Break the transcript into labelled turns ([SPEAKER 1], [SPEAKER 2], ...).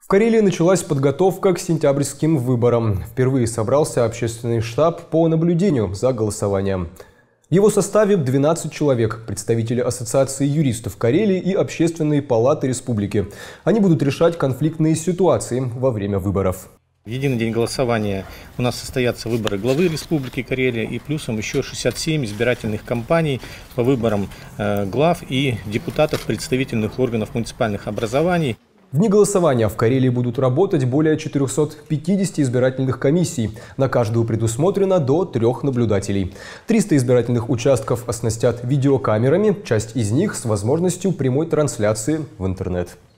[SPEAKER 1] В Карелии началась подготовка к сентябрьским выборам. Впервые собрался общественный штаб по наблюдению за голосованием. В его составе 12 человек, представители Ассоциации юристов Карелии и Общественной палаты республики. Они будут решать конфликтные ситуации во время выборов.
[SPEAKER 2] В единый день голосования у нас состоятся выборы главы Республики Карелия и плюсом еще 67 избирательных кампаний по выборам глав и депутатов представительных органов муниципальных образований.
[SPEAKER 1] В дни голосования в Карелии будут работать более 450 избирательных комиссий. На каждую предусмотрено до 3 наблюдателей. 300 избирательных участков оснастят видеокамерами, часть из них с возможностью прямой трансляции в интернет.